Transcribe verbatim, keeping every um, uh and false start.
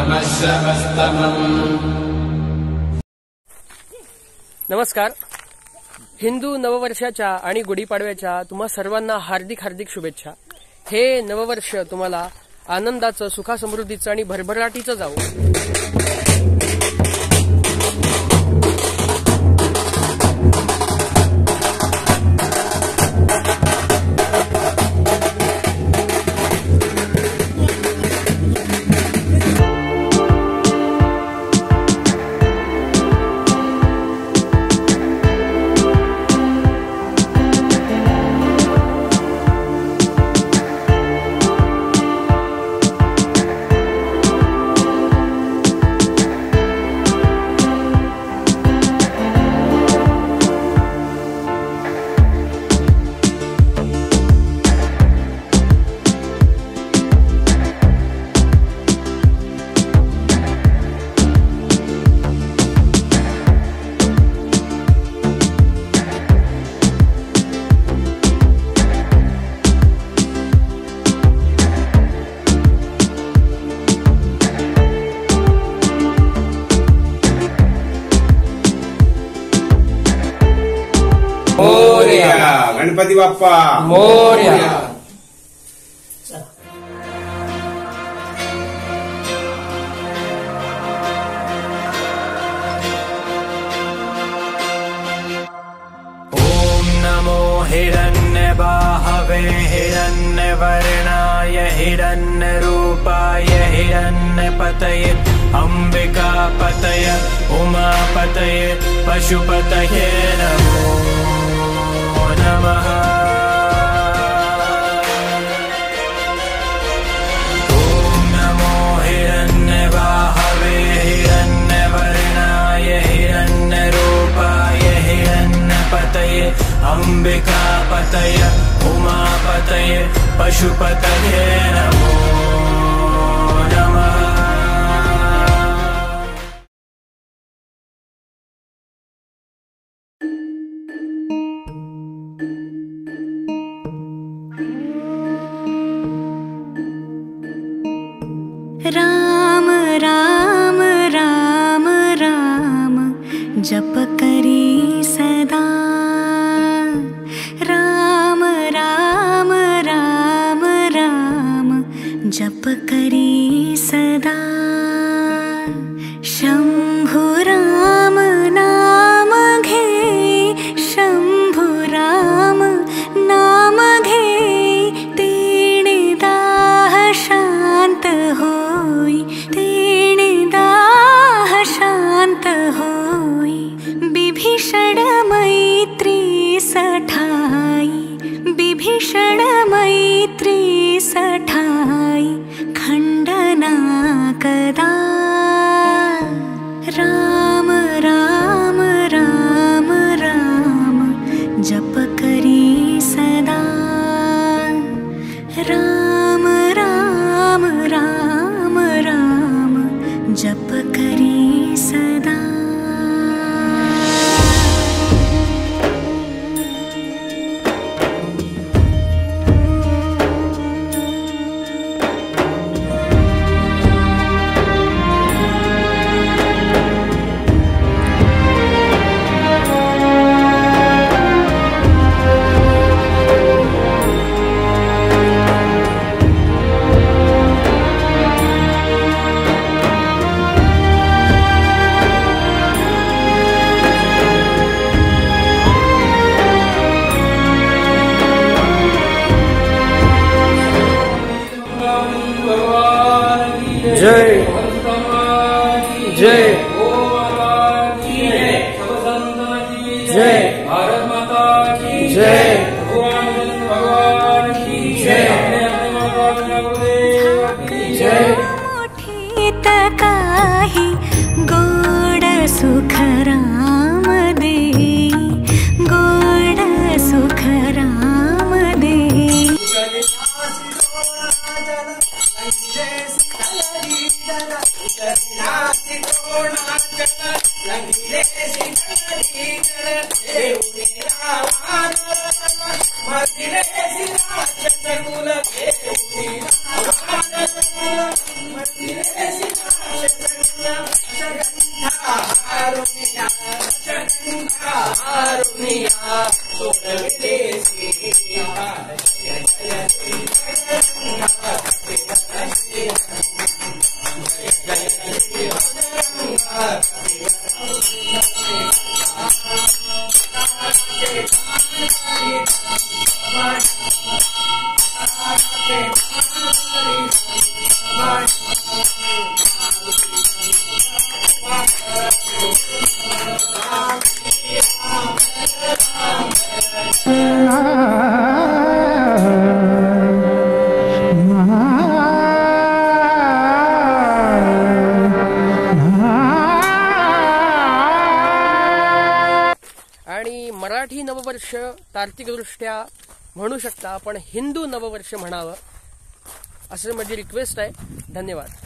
नमस्कार. हिंदू नववर्षाच्या आणि गुढीपाडव्याच्या तुम्हा सर्वांना हार्दिक हार्दिक शुभेच्छा. हे नववर्ष तुम्हाला आनंदाचं, सुखासमृद्धीचं आणि भरभराटीचं जावो. मोरया. गणपती बाप्पा मोरया. ओम नमो हिरण्यबाहवे हिरण्यवर्णाय हिरण्यरूपाय हिरण्यपतये अंबिकापतये उमापतये पशुपतये नमो नमः. ओम नमो हिरण्यबाहवे हिरण्यवर्णाय हिरण्यरूपाय हिरण्यपतये अंबिकापतये उमापतये पशुपतये नमो नमः. राम राम राम राम जप करी सदा. राम राम राम राम जप करी सदा. शंभु राम नाम घे शंभु राम नाम घे. तेणे दाह शांत होई तेणे दाह शांत होई. बिभीषण मैत्री सठाई बिभीषण मैत्री सठाई. खंडना कदा. राम राम राम राम जप करी सदा. राम राम राम राम जप करी सदा. जय जय जय भारत माता की जय. भगवान की जय. जय. मोठी तकाही गोड सुख राम देई. गोड सुख राम देई. Jai आणि मराठी नववर्ष तार्किकदृष्ट्या म्हणू शकता, पण हिंदू नववर्ष म्हणावं असं माझी रिक्वेस्ट आहे. धन्यवाद.